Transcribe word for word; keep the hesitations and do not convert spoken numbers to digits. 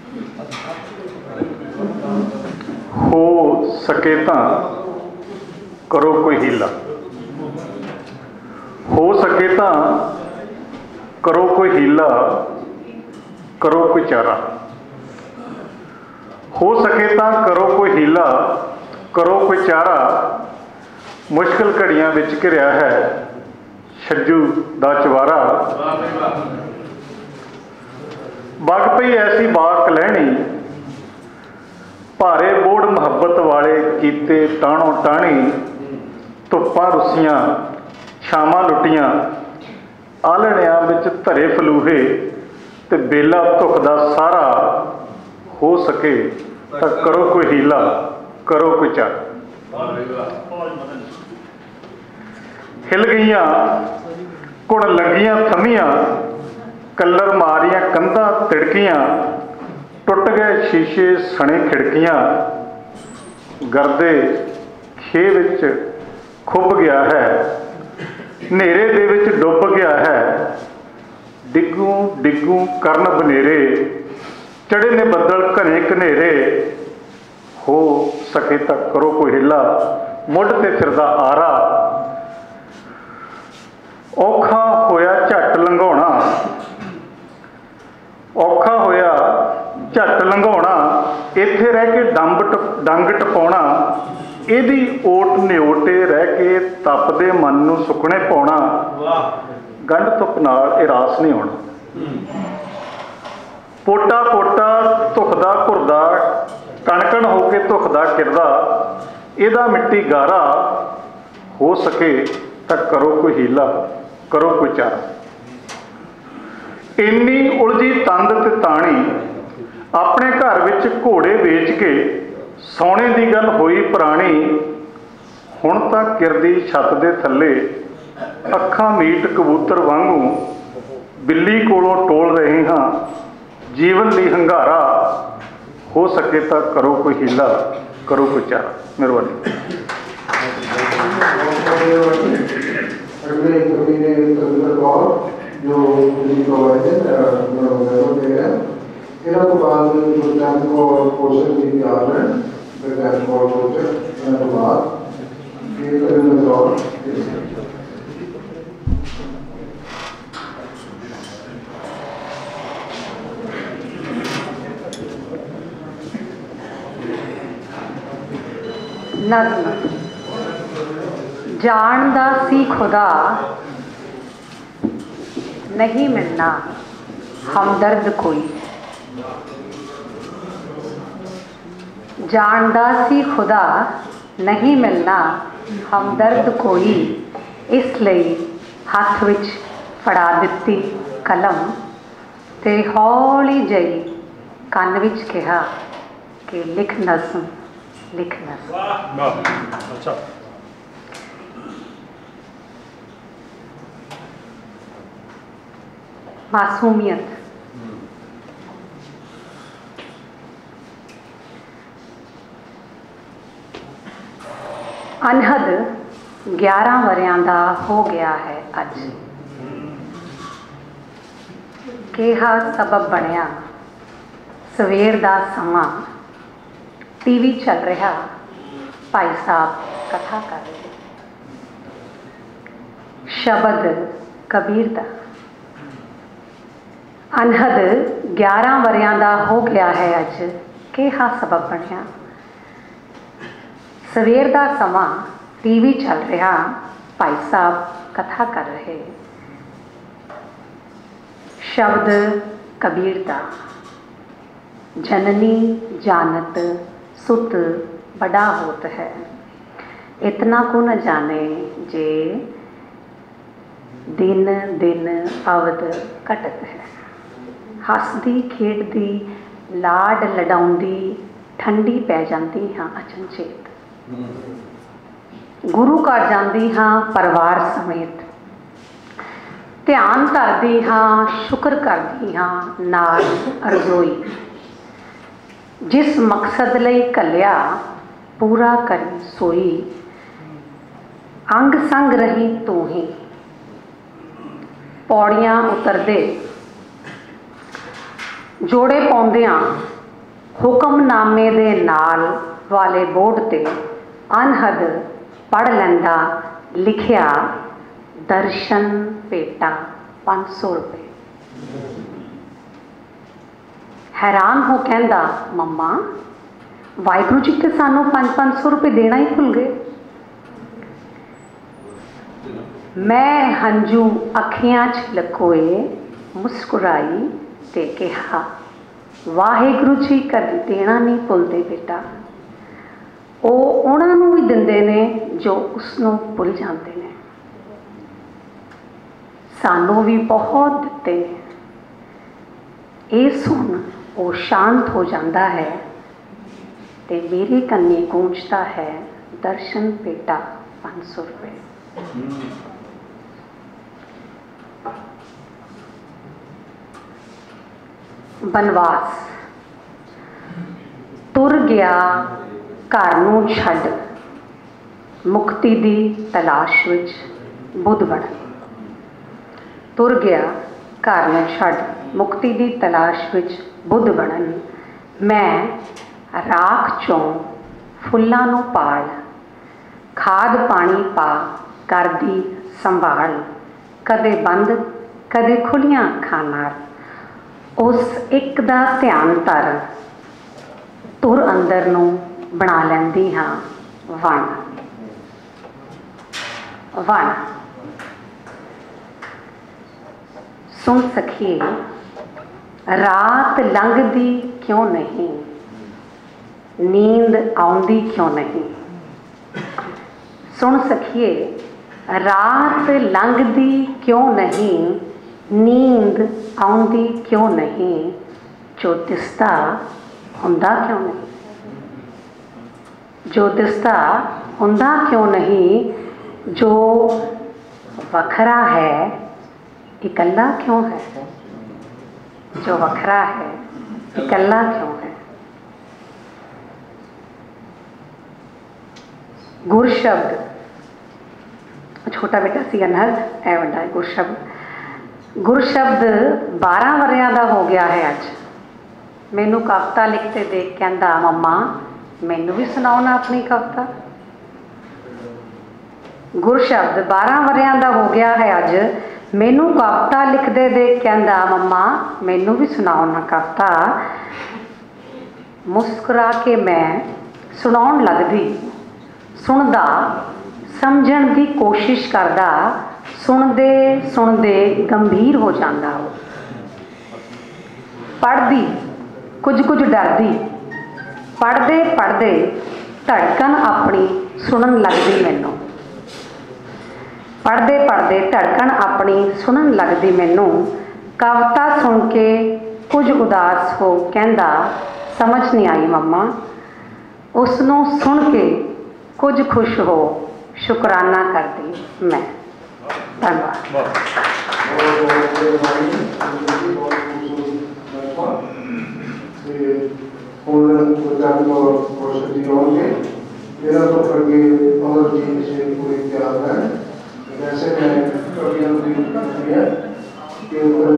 हो सके तां करो कोई हीला, हो सके तां करो कोई हीला, करो कोई चारा। हो सके तां करो कोई हीला, करो कोई चारा। मुश्किल घड़ियां विच घिरिया है छज्जू दा चवारा। वग पई ऐसी बाक लहणी, भारे बोड़ मुहब्बत वाले कीते टाणो टाणी। धुप्पां रुसियां छावां लुटियां, आलणियां विच धरे फलूहे, ते बेला धुखदा सारा। हो सके तां करो कोई हीला, करो कोई चारा। हिल गईयां घुण लंघियां थमियां, कलर मारियां कंधां तिड़कियां। टुट गए शीशे सने खिड़कियां, गर्दे खे विच खुभ गया है, नेरे दे विच डुब गया है। डिगू डिगू करन बनेरे, चढ़े ने बदल घने घनेरे। हो सके तां करो कोई हिला, मुढ़ ते फिरदा आरा। औखा होया झट लंघाउणा, औखा होया झट लंघाउणा। इत्थे रह के डंब डंग टपाउणा, इहदी ओट निओटे रह के तपदे मन नूं सुकने पाउणा। गंढ धुप नाल इह रास नहीं आउणा। पोटा पोटा धुखदा घुरदा, कणकण हो के धुखदा किरदा। इहदा मिट्टी गारा, हो सके तां करो कोई हीला, करो कोई चारा। इन्नी उलझी तंद ते ताणी, अपने घर विच घोड़े बेच के सौने की गल होई पुरानी। हुण तां किरदी छत दे थल्ले, अखां मीट कबूतर वांगू। बिल्ली कोलों टोल रहे हाँ जीवन दी हंगारा। हो सके तां करो कोई हीला, करो कोई चारा। मेहरबानी। अगले कवि ने तंत्र कौर जो इन्हों तो बाद गुरजंत कौर कौशल जी तैयार हैं। गुरजंत कौर कौशल इन्हों तो बाद ये तंत्र कौर नज़्म। जानदा सी खुदा नहीं मिलना हमदर्द कोई, जानदा सी खुदा नहीं मिलना हमदर्द कोई। इसलिए हथ विच फड़ा दिती कलम, ते हौली जई कन विच कहा कि लिख नज़्म, लिख नज़्म। अच्छा। मासूमियत। अनहद ग्यारह वरियां दा हो गया है अज, केहा सबब बनया सवेर दा समा। टीवी चल रहा, भाई साहब कथा कर रहे, शब्द कबीर दा। अनहद ग्यारह वरियां दा हो गया है अज, केहा सबब बनया सवेर दा समा। टीवी चल रहा, भाई साहब कथा कर रहे, शब्द कबीर दा। जननी जानत सुत बड़ा होत है, इतना को न जाने जे दिन दिन अवध घटत है। हसदी खेडदी लाड लडाउंदी ठंडी पै जाती हाँ अचनचेत। गुरु घर जाती हाँ परिवार समेत, ध्यान धरदी हाँ शुक्र करदी हाँ नाल अरजोई। जिस मकसद लई कलिया पूरा करी सोई, अंग संग रही तू ही। पौड़ियां उतरदे जोड़े पाउंदियां हुक्मनामे दे नाल वाले बोर्ड ते अनहद पढ़ लैंदा लिखिया दर्शन भेटा पाँच सौ रुपये। हैरान हो कहंदा मम्मा वाहिगुरू जी तो सानू पाँच पाँच सौ रुपये देना ही भुल गए। मैं हंजू अखियां च लकोए मुस्कुराई ते कहा वाहिगुरू जी कदी देना नहीं भुलते बेटा, वो उन्होंने भी दिंदे ने जो उसनों भुल जाते हैं। सानू भी बहुत दिते ने। ये सुन वो शांत हो जाता है ते मेरे कन्ने गूंजता है दर्शन बेटा पाँच सौ रुपये। बनवास तुर गया घर नूं छड्ड मुक्ति दी तलाश विच बुध बन। तुर गया घर नूं छड्ड मुक्ति दी तलाश विच बुध बनन। मैं राख चों फुल्लां नूं पाल खाद पानी पा करदी संभाल। कदे बंद कदे खुलियां अखां नाल उस एक दा ध्यान तर तुर अंदर नूं बना लैंदी हाँ वण। वण सुन सखिए रात लंघदी क्यों नहीं, नींद आउंदी क्यों नहीं। सुन सखिए रात लंघदी क्यों नहीं, नींद आउंदी क्यों नहीं। जो दिसदा हुंदा क्यों नहीं, जो दिसदा हुंदा क्यों नहीं। जो वखरा है इकल्ला क्यों है, जो वखरा है इकल्ला क्यों है। गुर शब्द छोटा बेटा सी अनहद ए वड्डा है गुर शब्द। गुर शब्द बारह वरियां दा हो गया है अज। मैनू कविता लिखते देख कहंदा मम्मा मैनू भी सुनाओ ना अपनी कविता। गुर शब्द बारह वरियां दा हो गया है अज। मैनू कविता लिखते देख कहंदा मम्मा मैनू भी सुनाओ ना कविता। मुस्कुरा के मैं सुनाउण लगदी, सुनदा समझण की कोशिश करदा, सुनदे सुनदे गंभीर हो जाता। पढ़दी कुछ कुछ डरदी, पढ़दे पढ़दे धड़कन अपनी सुनन लगदी मैनू। पढ़दे पढ़दे धड़कन अपनी सुनन लगदी मैनू। कविता सुन के कुछ उदास हो कहंदा समझ नहीं आई मम्मा। उसनों सुन के कुछ खुश हो शुकराना करती मैं। धन्यवाद। मेरा तो करके और जी से पूरी तैयार है। जैसे मैं कवियों की